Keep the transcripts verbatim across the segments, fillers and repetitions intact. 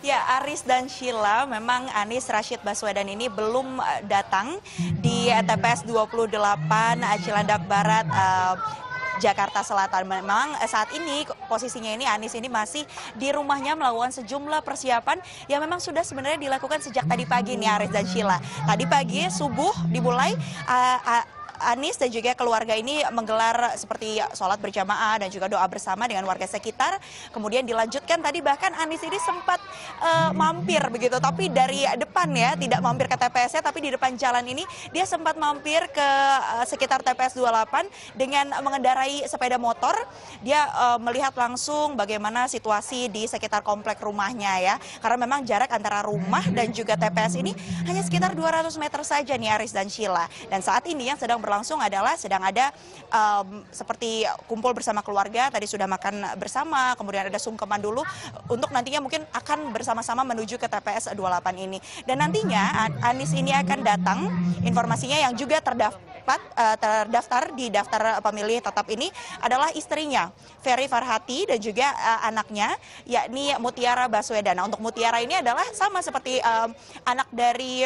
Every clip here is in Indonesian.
Ya, Aris dan Sheila, memang Anies Rashid Baswedan ini belum eh, datang di T P S dua puluh delapan eh, Cilandak Barat, eh, Jakarta Selatan. Memang eh, saat ini posisinya ini Anies ini masih di rumahnya melakukan sejumlah persiapan yang memang sudah sebenarnya dilakukan sejak tadi pagi nih Aris dan Sheila. Tadi pagi subuh dimulai eh, eh, Anies dan juga keluarga ini menggelar seperti sholat berjamaah dan juga doa bersama dengan warga sekitar. Kemudian dilanjutkan tadi bahkan Anies ini sempat uh, mampir begitu, tapi dari depan ya, tidak mampir ke T P S-nya, tapi di depan jalan ini dia sempat mampir ke uh, sekitar T P S dua puluh delapan dengan mengendarai sepeda motor. Dia uh, melihat langsung bagaimana situasi di sekitar komplek rumahnya ya, karena memang jarak antara rumah dan juga T P S ini hanya sekitar dua ratus meter saja nih Aris dan Sheila. Dan saat ini yang sedang berlangsung adalah sedang ada um, seperti kumpul bersama keluarga, tadi sudah makan bersama, kemudian ada sungkeman dulu untuk nantinya mungkin akan bersama-sama menuju ke T P S dua puluh delapan ini. Dan nantinya Anies ini akan datang, informasinya yang juga terdaftar, uh, terdaftar di daftar pemilih tetap ini adalah istrinya, Ferry Farhati, dan juga uh, anaknya, yakni Mutiara Baswedan. Nah, untuk Mutiara ini adalah sama seperti um, anak dari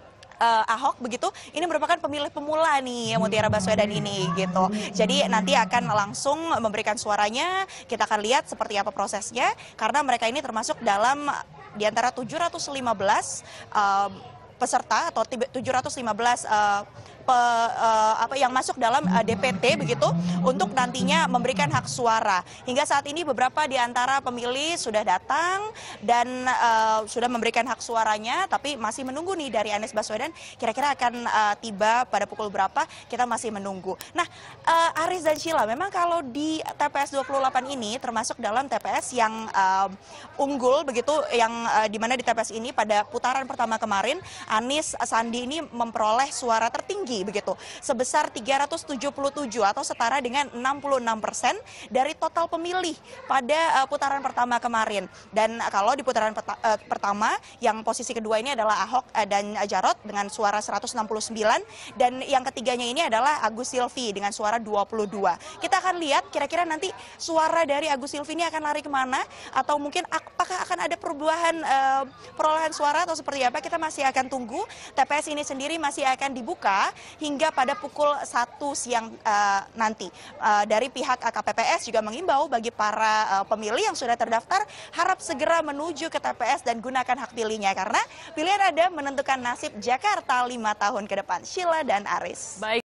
Uh, Ahok begitu, ini merupakan pemilih pemula nih Mutiara Baswedan ini gitu. Jadi nanti akan langsung memberikan suaranya, kita akan lihat seperti apa prosesnya, karena mereka ini termasuk dalam di antara tujuh ratus lima belas uh, peserta atau tujuh ratus lima belas uh, Pe, uh, apa yang masuk dalam uh, D P T begitu untuk nantinya memberikan hak suara. Hingga saat ini beberapa di antara pemilih sudah datang dan uh, sudah memberikan hak suaranya, tapi masih menunggu nih dari Anies Baswedan kira-kira akan uh, tiba pada pukul berapa, kita masih menunggu. Nah, uh, Aris dan Sheila, memang kalau di T P S dua puluh delapan ini termasuk dalam T P S yang uh, unggul begitu, yang uh, di mana di T P S ini pada putaran pertama kemarin Anies Sandi ini memperoleh suara tertinggi begitu, sebesar tiga ratus tujuh puluh tujuh atau setara dengan enam puluh enam persen dari total pemilih pada uh, putaran pertama kemarin. Dan uh, kalau di putaran uh, pertama yang posisi kedua ini adalah Ahok uh, dan Jarot dengan suara seratus enam puluh sembilan, dan yang ketiganya ini adalah Agus Silvi dengan suara dua puluh dua. Kita akan lihat kira-kira nanti suara dari Agus Silvi ini akan lari kemana, atau mungkin apakah akan ada perubahan uh, perolehan suara atau seperti apa, kita masih akan tunggu. T P S ini sendiri masih akan dibuka hingga pada pukul satu siang uh, nanti. Uh, dari pihak K P P S juga mengimbau bagi para uh, pemilih yang sudah terdaftar harap segera menuju ke T P S dan gunakan hak pilihnya, karena pilihan Anda menentukan nasib Jakarta lima tahun ke depan. Sheila dan Aris. Baik.